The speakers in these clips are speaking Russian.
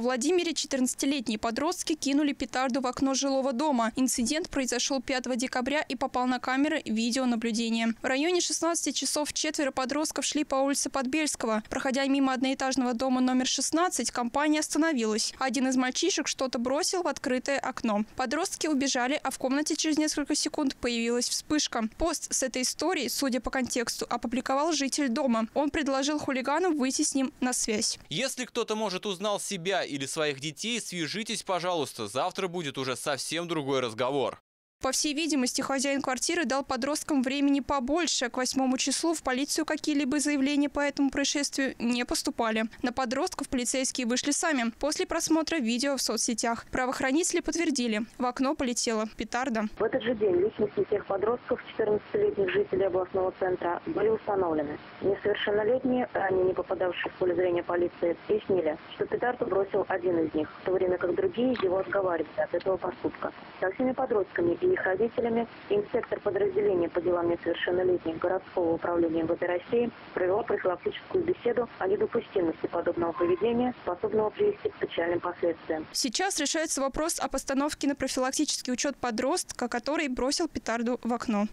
Владимире 14-летние подростки кинули петарду в окно жилого дома. Инцидент произошел 5 декабря и попал на камеры видеонаблюдения. В районе 16 часов 4 подростков шли по улице Подбельского. Проходя мимо одноэтажного дома номер 16, компания остановилась. Один из мальчишек что-то бросил в открытое окно. Подростки убежали, а в комнате через несколько секунд появилась вспышка. Пост с этой историей, судя по контексту, опубликовал житель дома. Он предложил хулиганам выйти с ним на связь. Если кто-то, может, узнал себя или своих детей, свяжитесь, пожалуйста. Завтра будет уже совсем другой разговор. По всей видимости, хозяин квартиры дал подросткам времени побольше. К 8 числу в полицию какие-либо заявления по этому происшествию не поступали. На подростков полицейские вышли сами после просмотра видео в соцсетях. Правоохранители подтвердили, в окно полетела петарда. В этот же день личности всех подростков, 14-летних жителей областного центра, были установлены. Несовершеннолетние, ранее не попадавшие в поле зрения полиции, пояснили, что петарду бросил один из них, в то время как другие его отговаривали от этого поступка. Со всеми подростками и их родителями инспектор подразделения по делам несовершеннолетних городского управления МВД России провела профилактическую беседу о недопустимости подобного поведения, способного привести к печальным последствиям. Сейчас решается вопрос о постановке на профилактический учет подростка, который бросил петарду в окно.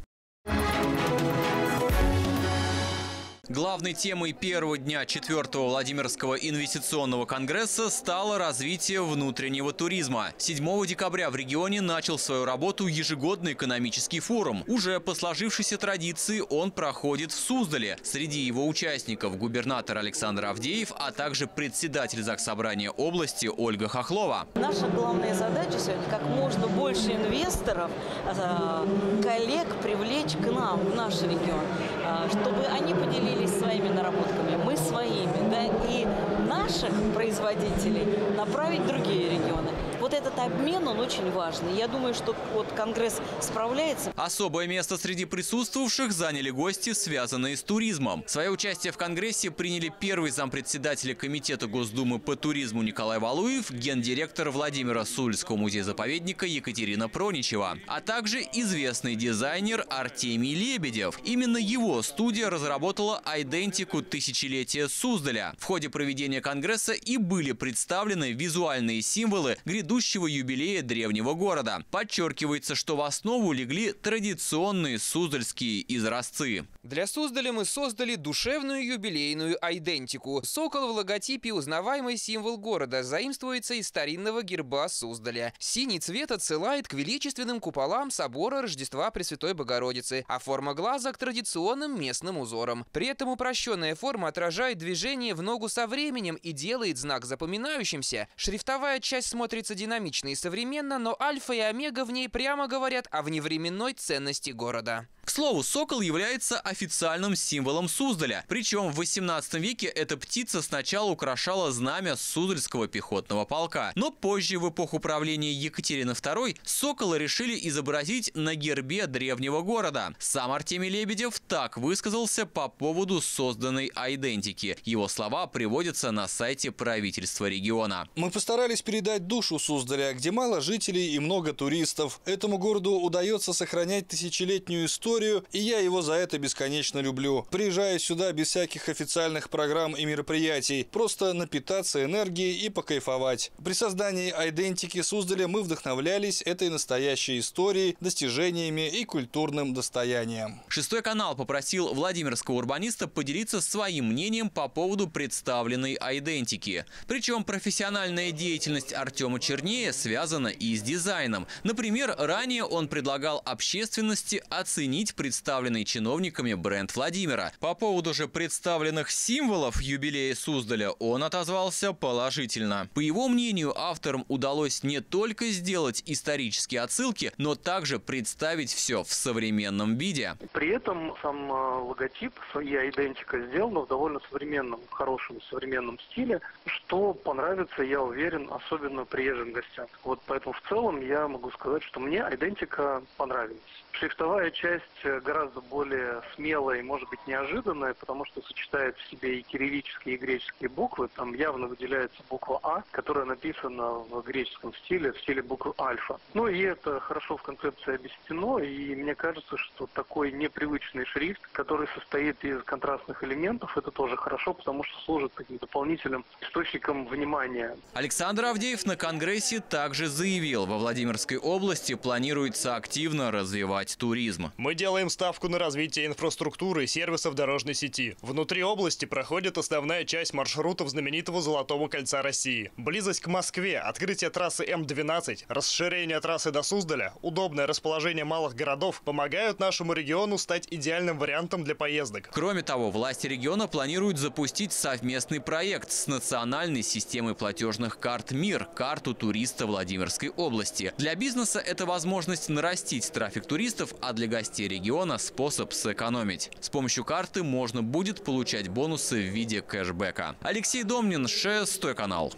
Главной темой первого дня 4-го Владимирского инвестиционного конгресса стало развитие внутреннего туризма. 7 декабря в регионе начал свою работу ежегодный экономический форум. Уже по сложившейся традиции он проходит в Суздале. Среди его участников губернатор Александр Авдеев, а также председатель Заксобрания области Ольга Хохлова. Наша главная задача сегодня как можно больше инвесторов, коллег привлечь к нам, в наш регион, чтобы они поделились своими наработками, мы своими, да, и наших производителей направить в другие регионы. Вот этот обмен, он очень важный. Я думаю, что вот Конгресс справляется. Особое место среди присутствовавших заняли гости, связанные с туризмом. Свое участие в Конгрессе приняли первый зампредседателя Комитета Госдумы по туризму Николай Валуев, гендиректор Владимира Суздальского музея-заповедника Екатерина Проничева, а также известный дизайнер Артемий Лебедев. Именно его студия разработала айдентику тысячелетия Суздаля. В ходе проведения Конгресса и были представлены визуальные символы грядущего юбилея древнего города. Подчеркивается, что в основу легли традиционные суздальские изразцы. Для Суздаля мы создали душевную юбилейную айдентику. Сокол в логотипе – узнаваемый символ города, заимствуется из старинного герба Суздаля. Синий цвет отсылает к величественным куполам собора Рождества Пресвятой Богородицы, а форма глаза – к традиционным местным узорам. При этом упрощенная форма отражает движение в ногу со временем и делает знак запоминающимся. Шрифтовая часть смотрится динамично и современно, но альфа и омега в ней прямо говорят о вневременной ценности города. К слову, сокол является официальным символом Суздаля. Причем в 18 веке эта птица сначала украшала знамя Суздальского пехотного полка. Но позже, в эпоху правления Екатерины II, сокола решили изобразить на гербе древнего города. Сам Артемий Лебедев так высказался по поводу созданной айдентики. Его слова приводятся на сайте правительства региона. Мы постарались передать душу Суздаля, где мало жителей и много туристов. Этому городу удается сохранять тысячелетнюю историю, и я его за это бесконечно люблю. Приезжаю сюда без всяких официальных программ и мероприятий, просто напитаться энергией и покайфовать. При создании айдентики Суздаля мы вдохновлялись этой настоящей историей, достижениями и культурным достоянием. Шестой канал попросил владимирского урбаниста поделиться своим мнением по поводу представленной айдентики. Причем профессиональная деятельность Артема Чернея связана и с дизайном. Например, ранее он предлагал общественности оценить представленный чиновниками бренд Владимира. По поводу же представленных символов юбилея Суздаля он отозвался положительно. По его мнению, авторам удалось не только сделать исторические отсылки, но также представить все в современном виде. При этом сам логотип и айдентика сделана в довольно современном, хорошем современном стиле, что понравится, я уверен, особенно приезжим гостям. Вот поэтому в целом я могу сказать, что мне айдентика понравилась. Шрифтовая часть гораздо более смелая и, может быть, неожиданная, потому что сочетает в себе и кириллические, и греческие буквы. Там явно выделяется буква «А», которая написана в греческом стиле, в стиле буквы «альфа». Ну и это хорошо в концепции объяснено, и мне кажется, что такой непривычный шрифт, который состоит из контрастных элементов, это тоже хорошо, потому что служит таким дополнительным источником внимания. Александр Авдеев на Конгрессе также заявил, во Владимирской области планируется активно развивать туризм. Мы делаем ставку на развитие инфраструктуры и сервисов дорожной сети. Внутри области проходит основная часть маршрутов знаменитого Золотого кольца России. Близость к Москве, открытие трассы М12, расширение трассы до Суздаля, удобное расположение малых городов помогают нашему региону стать идеальным вариантом для поездок. Кроме того, власти региона планируют запустить совместный проект с национальной системой платежных карт «Мир» – карту туриста Владимирской области. Для бизнеса это возможность нарастить трафик туристов, а для гостей региона – способ сэкономить. С помощью карты можно будет получать бонусы в виде кэшбэка. Алексей Домнин, 6 канал.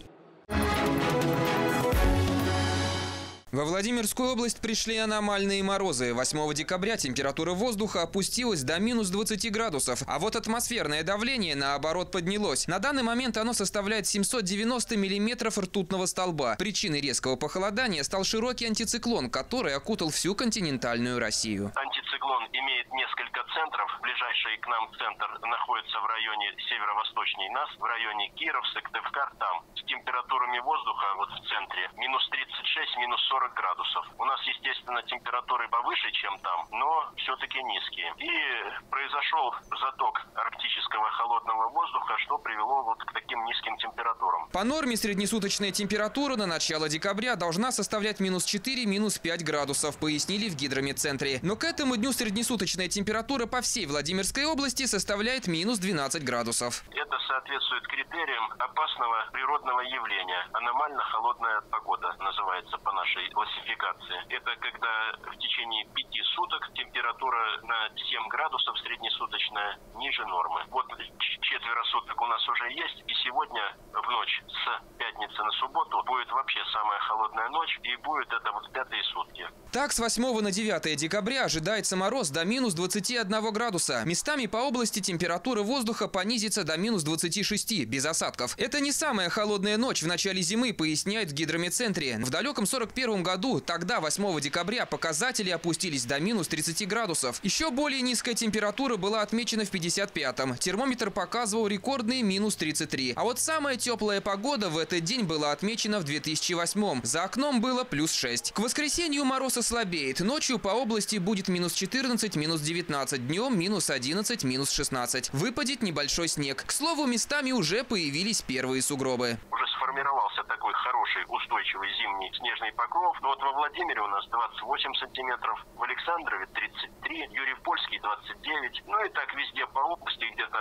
Во Владимирскую область пришли аномальные морозы. 8 декабря температура воздуха опустилась до минус 20 градусов. А вот атмосферное давление, наоборот, поднялось. На данный момент оно составляет 790 миллиметров ртутного столба. Причиной резкого похолодания стал широкий антициклон, который окутал всю континентальную Россию. Антициклон имеет несколько центров. Ближайший к нам центр находится в районе северо-восточней нас, в районе Киров, Сыктывкар, там. С температурами воздуха вот в центре минус 36, минус 40 градусов. У нас, естественно, температуры повыше, чем там, но все-таки низкие. И произошел заток арктического холодного воздуха, что привело вот к таким низким температурам. По норме среднесуточная температура на начало декабря должна составлять минус 4, минус 5 градусов, пояснили в гидрометцентре. Но к этому дню среднесуточная температура по всей Владимирской области составляет минус 12 градусов. Это соответствует критериям опасного природного явления. Аномально холодная погода называется по нашей классификации. Это когда в течение 5 суток температура на 7 градусов среднесуточная ниже нормы. Вот четверо суток у нас уже есть, и сегодня в ночь с пятницы на субботу будет вообще самая холодная ночь, и будет это вот 5-е сутки. Так, с 8 на 9 декабря ожидается мороз до минус 21 градуса. Местами по области температура воздуха понизится до минус 26, без осадков. Это не самая холодная ночь в начале зимы, поясняет в гидрометцентре. В далеком 41 году, тогда, 8 декабря, показатели опустились до минус 30 градусов. Еще более низкая температура была отмечена в 55-м. Термометр показывал рекордные минус 33. А вот самая теплая погода в этот день была отмечена в 2008-м. За окном было плюс 6. К воскресенью мороз ослабеет. Ночью по области будет минус 14, минус 19. Днем минус 11, минус 16. Выпадет небольшой снег. К слову, местами уже появились первые сугробы. Уже сформировался такой хороший, устойчивый зимний снежный покров. Но вот во Владимире у нас 28 сантиметров, в Александрове 33, Юрьев-Польский 29. Ну и так везде по области где-то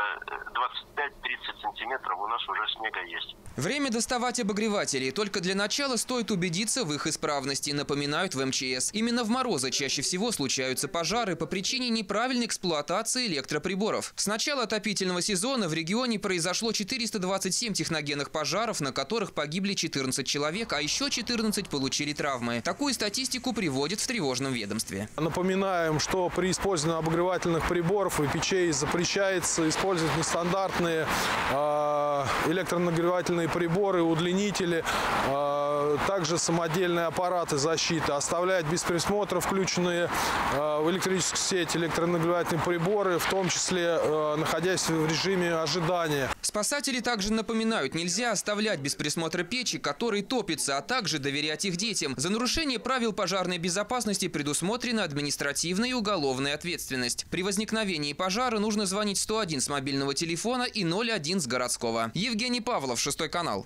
25-30 сантиметров у нас уже снега есть. Время доставать обогреватели. Только для начала стоит убедиться в их исправности, напоминают в МЧС. Именно в морозы чаще всего случаются пожары по причине неправильной эксплуатации электроприборов. С начала отопительного сезона в регионе произошло 427 техногенных пожаров, на которых погибли 14 человек, а еще 14 получили травмы. Такую статистику приводят в тревожном ведомстве. Напоминаем, что при использовании обогревательных приборов и печей запрещается использовать нестандартные электронагревательные приборы, удлинители, также самодельные аппараты защиты. Оставлять без присмотра включенные в электрическую сеть электронагревательные приборы, в том числе находясь в режиме ожидания. Спасатели также напоминают, нельзя оставлять без присмотра печи, которые топятся, а также доверять их детям. За нарушение правил пожарной безопасности предусмотрена административная и уголовная ответственность. При возникновении пожара нужно звонить 101 с мобильного телефона и 01 с городского. Евгений Павлов, 6 канал.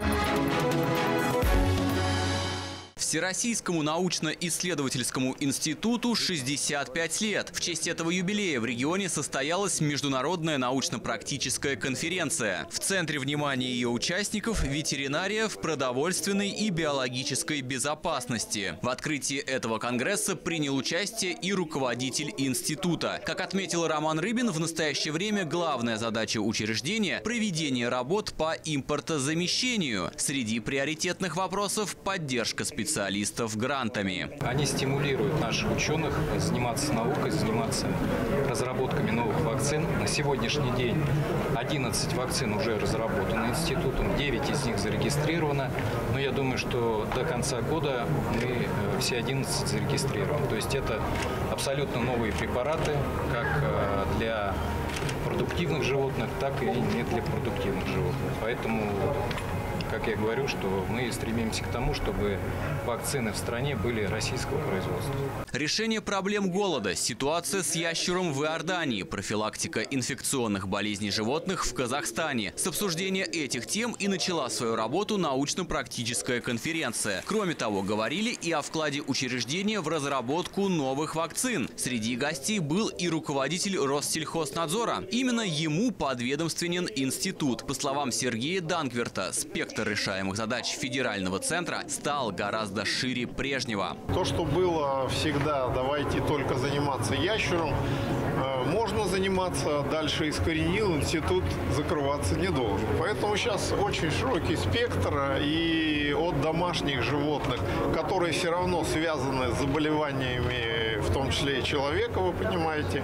Всероссийскому научно-исследовательскому институту 65 лет. В честь этого юбилея в регионе состоялась международная научно-практическая конференция. В центре внимания ее участников – ветеринария в продовольственной и биологической безопасности. В открытии этого конгресса принял участие и руководитель института. Как отметил Роман Рыбин, в настоящее время главная задача учреждения – проведение работ по импортозамещению. Среди приоритетных вопросов – поддержка специалистов специалистов грантами. Они стимулируют наших ученых заниматься наукой, заниматься разработками новых вакцин. На сегодняшний день 11 вакцин уже разработаны институтом, 9 из них зарегистрировано. Но я думаю, что до конца года мы все 11 зарегистрируем. То есть это абсолютно новые препараты, как для продуктивных животных, так и не для продуктивных животных. Поэтому, как я говорю, что мы стремимся к тому, чтобы вакцины в стране были российского производства. Решение проблем голода, ситуация с ящером в Иордании, профилактика инфекционных болезней животных в Казахстане. С обсуждения этих тем и начала свою работу научно-практическая конференция. Кроме того, говорили и о вкладе учреждения в разработку новых вакцин. Среди гостей был и руководитель Россельхознадзора. Именно ему подведомственен институт. По словам Сергея Данкверта, спектр решаемых задач федерального центра стал гораздо шире прежнего. То, что было всегда, давайте только заниматься ящером, можно заниматься, дальше искоренил, институт закрываться не должен. Поэтому сейчас очень широкий спектр и от домашних животных, которые все равно связаны с заболеваниями, в том числе и человека, вы понимаете,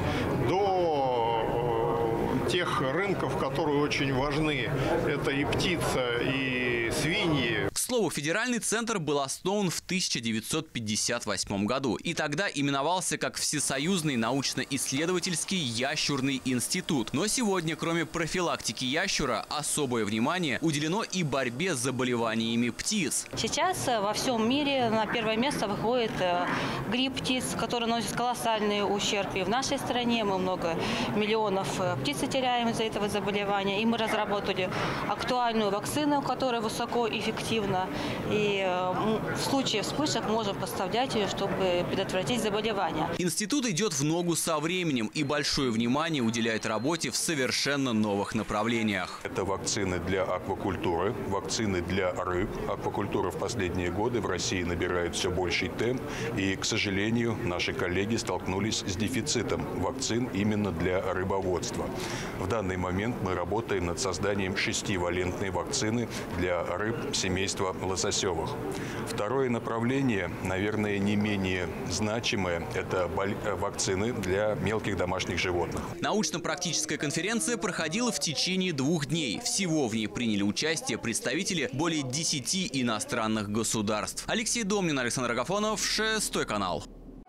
до тех рынков, которые очень важны. Это и птица, и свиньи. К слову, федеральный центр был основан в 1958 году и тогда именовался как Всесоюзный научно-исследовательский ящурный институт. Но сегодня, кроме профилактики ящура, особое внимание уделено и борьбе с заболеваниями птиц. Сейчас во всем мире на первое место выходит грипп птиц, который наносит колоссальный ущерб. И в нашей стране мы много миллионов птиц теряем из-за этого заболевания. И мы разработали актуальную вакцину, которая высокоэффективна. И в случае вспышек можем поставлять ее, чтобы предотвратить заболевания. Институт идет в ногу со временем и большое внимание уделяет работе в совершенно новых направлениях. Это вакцины для аквакультуры, вакцины для рыб. Аквакультура в последние годы в России набирает все больший темп. И, к сожалению, наши коллеги столкнулись с дефицитом вакцин именно для рыбоводства. В данный момент мы работаем над созданием 6-валентной вакцины для рыб семейства лососевых. Второе направление, наверное, не менее значимое, это вакцины для мелких домашних животных. Научно-практическая конференция проходила в течение 2 дней. Всего в ней приняли участие представители более 10 иностранных государств. Алексей Домнин, Александр Агафонов, 6 канал.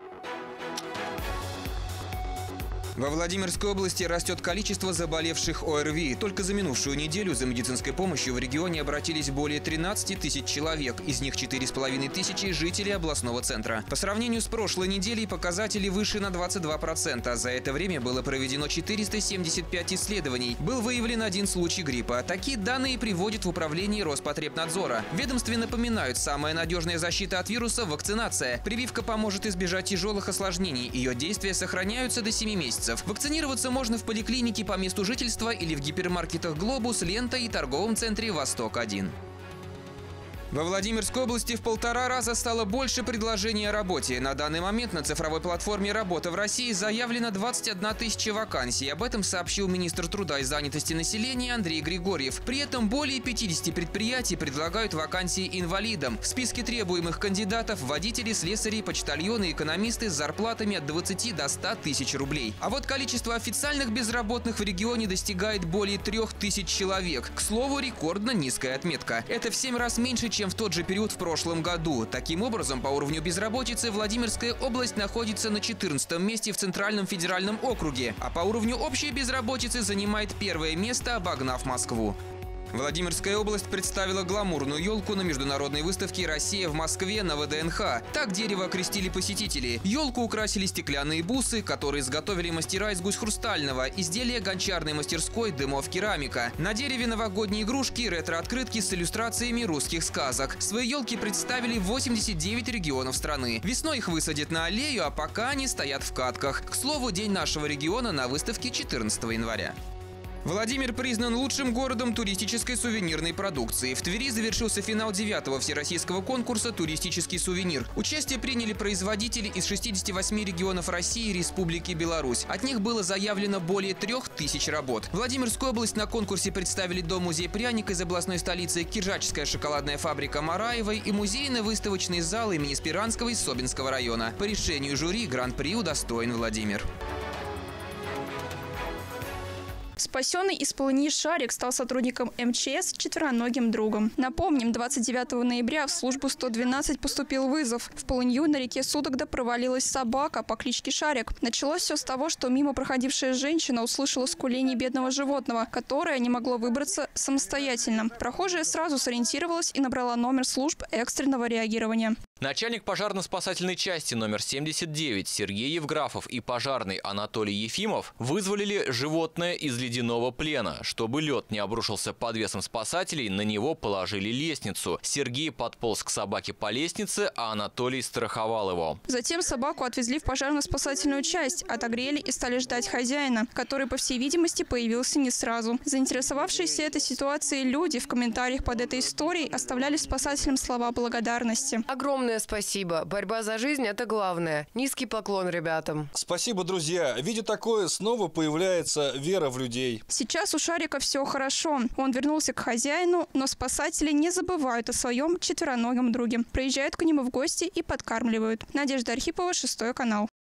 Во Владимирской области растет количество заболевших ОРВИ. Только за минувшую неделю за медицинской помощью в регионе обратились более 13 тысяч человек. Из них 4,5 тысячи жителей областного центра. По сравнению с прошлой неделей показатели выше на 22%. За это время было проведено 475 исследований. Был выявлен 1 случай гриппа. Такие данные приводят в управление Роспотребнадзора. В ведомстве напоминают, самая надежная защита от вируса – вакцинация. Прививка поможет избежать тяжелых осложнений. Ее действия сохраняются до 7 месяцев. Вакцинироваться можно в поликлинике по месту жительства или в гипермаркетах «Глобус», «Лента» и торговом центре «Восток-1». Во Владимирской области в 1,5 раза стало больше предложений о работе. На данный момент на цифровой платформе «Работа в России» заявлено 21 тысяча вакансий. Об этом сообщил министр труда и занятости населения Андрей Григорьев. При этом более 50 предприятий предлагают вакансии инвалидам. В списке требуемых кандидатов – водители, слесари, почтальоны, экономисты с зарплатами от 20 до 100 тысяч рублей. А вот количество официальных безработных в регионе достигает более 3000 человек. К слову, рекордно низкая отметка. Это в 7 раз меньше, чем в тот же период в прошлом году. Таким образом, по уровню безработицы Владимирская область находится на 14-м месте в Центральном федеральном округе, а по уровню общей безработицы занимает 1-е место, обогнав Москву. Владимирская область представила гламурную елку на международной выставке «Россия» в Москве на ВДНХ. Так дерево окрестили посетители. Елку украсили стеклянные бусы, которые изготовили мастера из гусь-хрустального, изделия гончарной мастерской «Дымов керамика». На дереве новогодние игрушки, ретро-открытки с иллюстрациями русских сказок. Свои елки представили в 89 регионов страны. Весной их высадят на аллею, а пока они стоят в катках. К слову, день нашего региона на выставке 14 января. Владимир признан лучшим городом туристической сувенирной продукции. В Твери завершился финал 9-го всероссийского конкурса «Туристический сувенир». Участие приняли производители из 68 регионов России и Республики Беларусь. От них было заявлено более 3000 работ. Владимирскую область на конкурсе представили Дом-музей «Пряник» из областной столицы, Киржачская шоколадная фабрика Мараевой и музейно-выставочный зал имени Спиранского из Собинского района. По решению жюри гран-при удостоен Владимир. Спасенный из полыни шарик стал сотрудником МЧС четвероногим другом. Напомним, 29 ноября в службу 112 поступил вызов. В полынью на реке Судогда провалилась собака по кличке Шарик. Началось все с того, что мимо проходившая женщина услышала скуление бедного животного, которое не могло выбраться самостоятельно. Прохожая сразу сориентировалась и набрала номер служб экстренного реагирования. Начальник пожарно-спасательной части номер 79 Сергей Евграфов и пожарный Анатолий Ефимов вызволили животное из ледяного плена. Чтобы лед не обрушился под весом спасателей, на него положили лестницу. Сергей подполз к собаке по лестнице, а Анатолий страховал его. Затем собаку отвезли в пожарно-спасательную часть, отогрели и стали ждать хозяина, который, по всей видимости, появился не сразу. Заинтересовавшиеся этой ситуацией люди в комментариях под этой историей оставляли спасателям слова благодарности. Огромное спасибо. Борьба за жизнь – это главное. Низкий поклон ребятам. Спасибо, друзья. Видя такое, снова появляется вера в людей. Сейчас у Шарика все хорошо. Он вернулся к хозяину, но спасатели не забывают о своем четвероногом друге. Приезжают к нему в гости и подкармливают. Надежда Архипова, 6 канал.